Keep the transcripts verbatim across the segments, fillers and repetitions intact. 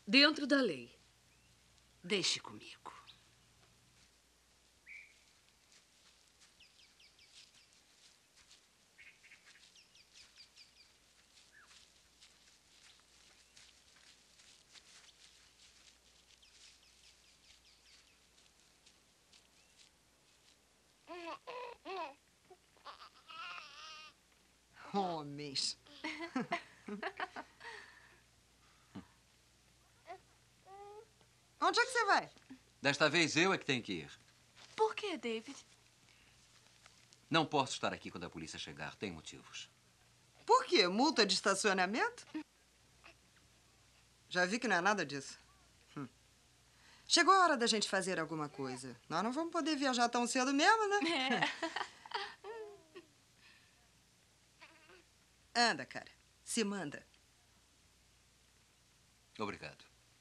Dentro da lei. Deixe comigo. Homens. Onde é que você vai? Desta vez eu é que tenho que ir. Por que, David? Não posso estar aqui quando a polícia chegar. Tem motivos. Por quê? Multa de estacionamento? Já vi que não é nada disso. Hum. Chegou a hora da gente fazer alguma coisa. Nós não vamos poder viajar tão cedo mesmo, né? É. Anda, cara. Se manda. Obrigado.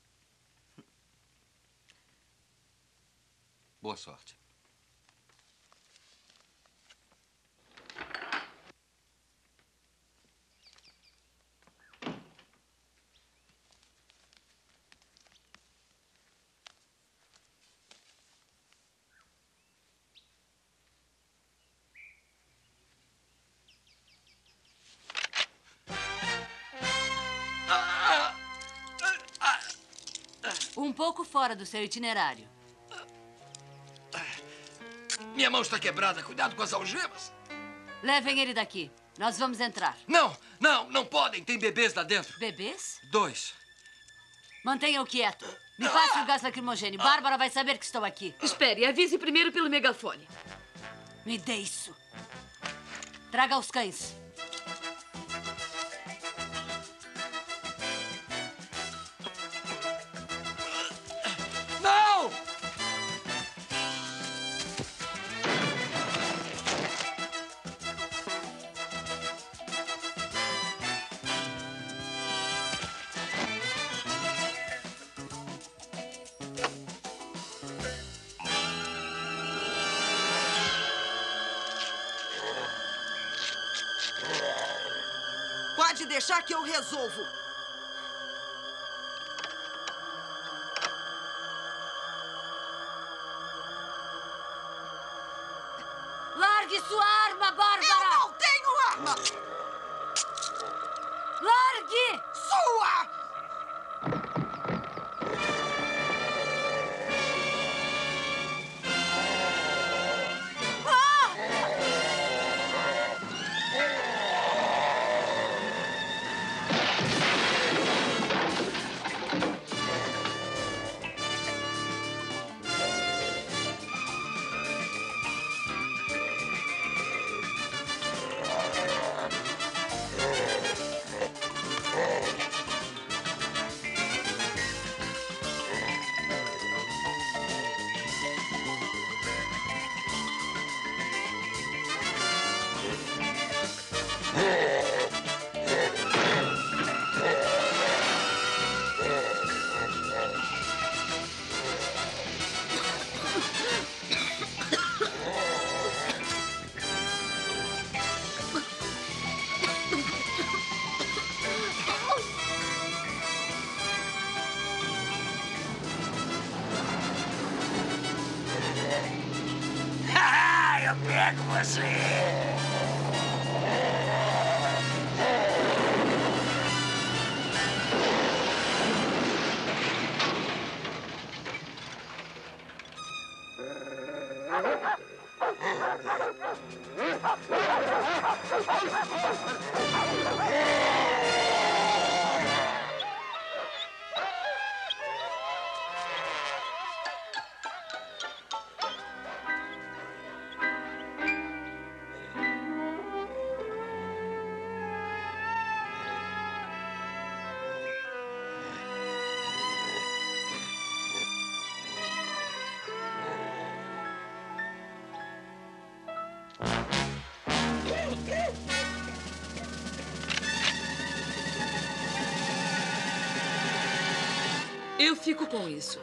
Boa sorte. Um pouco fora do seu itinerário. Minha mão está quebrada. Cuidado com as algemas. Levem ele daqui. Nós vamos entrar. Não, não, não podem. Tem bebês lá dentro. Bebês? Dois. Mantenha-o quieto. Me passe o gás lacrimogêneo. Bárbara vai saber que estou aqui. Espere, avise primeiro pelo megafone. Me dê isso. Traga os cães. Não! Pode deixar que eu resolvo. Largue sua arma, Bárbara! Eu não tenho arma! Largue! Sua! Eu pego você! Eu fico com isso.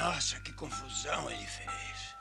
Nossa, que confusão ele fez.